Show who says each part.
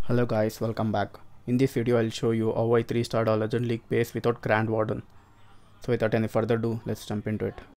Speaker 1: Hello guys, welcome back. In this video I'll show you how I 3-starred a Legend League base without Grand Warden. So without any further ado, let's jump into it.